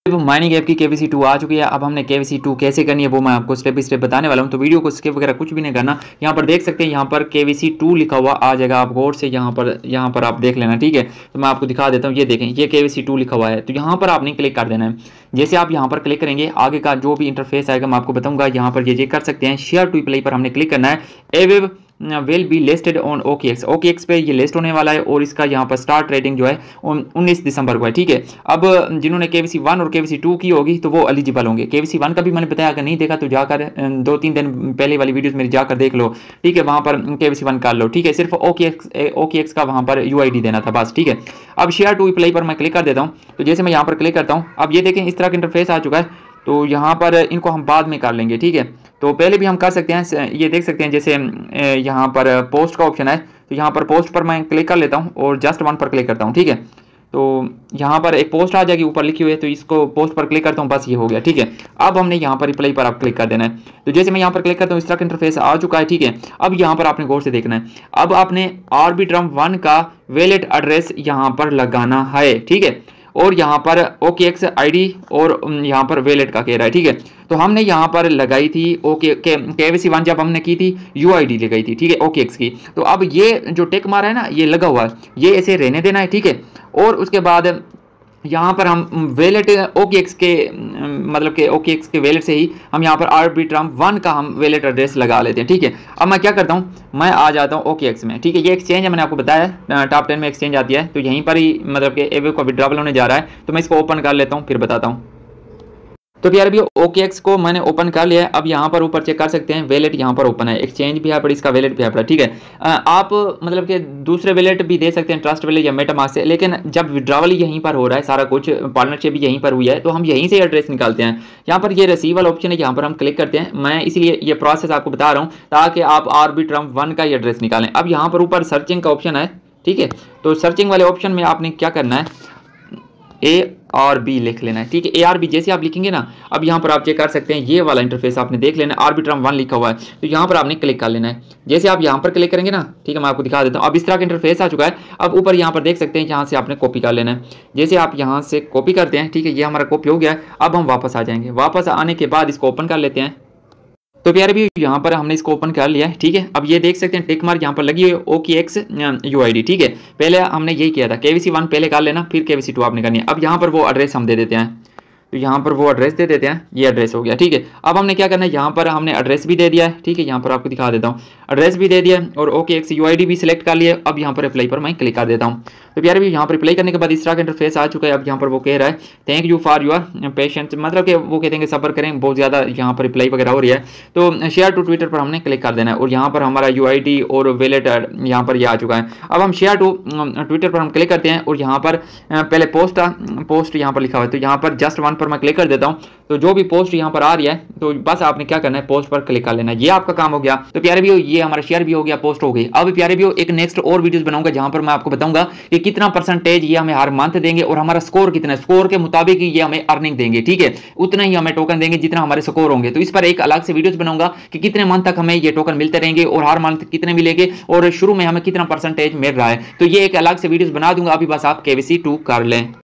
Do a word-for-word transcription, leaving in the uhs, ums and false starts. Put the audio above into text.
Mining app की KYC two आ चुकी है। अब हमने केवीसी टू कैसे करनी है वो मैं आपको स्टेप बाय स्टेप बताने वाला हूं, तो वीडियो को स्किप वगैरह कुछ भी नहीं करना। यहाँ पर देख सकते हैं, यहाँ पर केवीसी टू लिखा हुआ आ जाएगा, आप गौर से यहाँ पर यहाँ पर आप देख लेना, ठीक है। तो मैं आपको दिखा देता हूँ, ये देखें, ये केवीसी टू लिखा हुआ है, तो यहाँ पर आपने क्लिक कर देना है। जैसे आप यहाँ पर क्लिक करेंगे, आगे का जो भी इंटरफेस आएगा मैं आपको बताऊंगा। यहाँ पर ये ये कर सकते हैं, शेयर टू प्ले पर हमने क्लिक करना है। Avive will be listed on OKX, OKX पे ये लिस्ट होने वाला है और इसका यहाँ पर स्टार्ट रेटिंग जो है उन्नीस दिसंबर को है, ठीक है। अब जिन्होंने केवीसी वन और केवीसी टू की होगी तो वो एलिजिबल होंगे। केवीसी वन का भी मैंने बताया, अगर नहीं देखा तो जाकर दो तीन दिन पहले वाली वीडियोस मेरी जाकर देख लो, ठीक है। वहाँ पर केवीसी वन कर लो, ठीक है। सिर्फ ओकेएक्स ओकेएक्स का वहाँ पर यूआईडी देना था बस, ठीक है। अब शेयर टू प्ले पर मैं क्लिक कर देता हूँ। तो जैसे मैं यहाँ पर क्लिक करता हूँ, अब ये देखें इस तरह का इंटरफेस आ चुका है। तो यहाँ पर इनको हम बाद में कर लेंगे, ठीक है। तो पहले भी हम कर सकते हैं, ये देख सकते हैं, जैसे यहाँ पर पोस्ट का ऑप्शन है, तो यहाँ पर पोस्ट पर मैं क्लिक कर लेता हूँ और जस्ट वन पर क्लिक करता हूँ, ठीक है। तो यहाँ पर एक पोस्ट आ जाएगी ऊपर लिखी हुई है, तो इसको पोस्ट पर क्लिक करता हूँ, बस ये हो गया, ठीक है। अब हमने यहाँ पर रिप्लाई पर आप क्लिक कर देना है। तो जैसे मैं यहाँ पर क्लिक करता हूँ, इस तरह का इंटरफेस आ चुका है, ठीक है। अब यहाँ पर आपने गौर से देखना है, अब आपने आर्बिट्रम वन का वैलेट एड्रेस यहाँ पर लगाना है, ठीक है। और यहाँ पर ओकेएक्स आईडी और यहाँ पर वैलेट का कह रहा है, ठीक है। तो हमने यहाँ पर लगाई थी ओके केवीसी वन, जब हमने की थी यूआईडी लगाई थी, ठीक है, ओकेएक्स की। तो अब ये जो टिक मारा है ना, ये लगा हुआ है, ये ऐसे रहने देना है, ठीक है। और उसके बाद यहाँ पर हम वैलेट ओकेएक्स के मतलब के ओकेएक्स के वैलेट से ही हम यहाँ पर आर्बिट्रम वन का हम वैलेट एड्रेस लगा लेते हैं, ठीक है। अब मैं क्या करता हूँ, मैं आ जाता हूँ ओकेएक्स में, ठीक है। ये एक्सचेंज है, मैंने आपको बताया टॉप टेन में एक्सचेंज आती है, तो यहीं पर ही मतलब कि एवेव का विड्रॉवल होने जा रहा है। तो मैं इसको ओपन कर लेता हूँ, फिर बताता हूँ। तो प्यारे भी ओकेएक्स को मैंने ओपन कर लिया है। अब यहाँ पर ऊपर चेक कर सकते हैं, वैलेट यहाँ पर ओपन है, एक्सचेंज भी है पर इसका वैलेट भी है, ठीक है। आप मतलब कि दूसरे वैलेट भी दे सकते हैं, ट्रस्ट वैलेट या मेटामास्क से, लेकिन जब विड्रॉवल यहीं पर हो रहा है, सारा कुछ पार्टनरशिप भी यहीं पर हुई है, तो हम यहीं से एड्रेस निकालते हैं। यहाँ पर ये रिसीव वाला ऑप्शन है, यहाँ पर हम क्लिक करते हैं। मैं इसलिए ये प्रोसेस आपको बता रहा हूँ ताकि आप आर्बिट्रम वन का एड्रेस निकालें। अब यहाँ पर ऊपर सर्चिंग का ऑप्शन है, ठीक है। तो सर्चिंग वाले ऑप्शन में आपने क्या करना है, ए और बी लिख लेना है, ठीक है। ए आर बी जैसे आप लिखेंगे ना, अब यहाँ पर आप चेक कर सकते हैं, ये वाला इंटरफेस आपने देख लेना है, आर्बिट्रम वन लिखा हुआ है, तो यहाँ पर आपने क्लिक कर लेना है। जैसे आप यहाँ पर क्लिक करेंगे ना, ठीक है, मैं आपको दिखा देता हूँ। अब इस तरह का इंटरफेस आ चुका है। अब ऊपर यहाँ पर देख सकते हैं, यहाँ से आपने कॉपी कर लेना है। जैसे आप यहाँ से कॉपी करते हैं, ठीक है, ये हमारा कॉपी हो गया है। अब हम वापस आ जाएंगे, वापस आने के बाद इसको ओपन कर लेते हैं। तो प्यारे भी यहाँ पर हमने इसको ओपन कर लिया है, ठीक है। अब ये देख सकते हैं टिक मार्क यहाँ पर लगी हुई है, ओकेएक्स यूआईडी, ठीक है। पहले हमने यही किया था, केवीसी वन पहले कर लेना, फिर केवीसी टू आपने करनी है। अब यहाँ पर वो एड्रेस हम दे देते हैं, तो यहाँ पर वो एड्रेस दे देते हैं, ये एड्रेस हो गया, ठीक है। अब हमने क्या करना है, यहाँ पर हमने एड्रेस भी दे दिया है, ठीक है। यहाँ पर आपको दिखा देता हूँ, एड्रेस भी दे दिया और ओकेएक्स यूआईडी भी सिलेक्ट कर लिया। अब यहाँ पर अप्लाई पर मैं क्लिक कर देता हूँ। तो प्यारे भी यहाँ पर अप्लाई करने के बाद इस तरह का इंटरफेस आ चुका है। अब यहाँ पर वो कह रहा है thank you for your patience, मतलब कि वो कहते हैं कि सब्र करें, बहुत ज़्यादा यहाँ पर अप्लाई वगैरह हो रही है। तो शेयर टू ट्विटर पर हमने क्लिक कर देना है और यहाँ पर हमारा यूआईडी और वैलेट यहाँ पर ये आ चुका है। अब हम शेयर टू ट्विटर पर हम क्लिक करते हैं और यहाँ पर पहले पोस्ट पोस्ट यहाँ पर लिखा हुआ है, तो यहाँ पर जस्ट वन पर मैं क्लिक कर देता हूँ। तो जो भी पोस्ट यहाँ पर आ रही है, तो बस आपने क्या करना है, पोस्ट पर क्लिक कर लेना है, ये आपका काम हो गया। तो प्यारे भी ये हमारा शेयर भी हो गया, पोस्ट हो गई। अब प्यारे भी एक नेक्स्ट और वीडियोस बनाऊंगा जहां पर मैं आपको बताऊंगा कि कितना परसेंटेज ये हमें हर मंथ देंगे और हमारा स्कोर कितना है, स्कोर के मुताबिक ये हमें अर्निंग देंगे, ठीक है। उतना ही हमें टोकन देंगे जितना हमारे स्कोर होंगे। तो इस पर एक अलग से वीडियोस बनाऊंगा कि कितने मंथ तक हमें ये टोकन मिलते रहेंगे और हर मंथ कितने मिलेंगे और शुरू में हमें कितना परसेंटेज मिल रहा है। तो ये एक अलग से वीडियोस बना दूंगा, अभी बस आप केवीसी टू कर लें।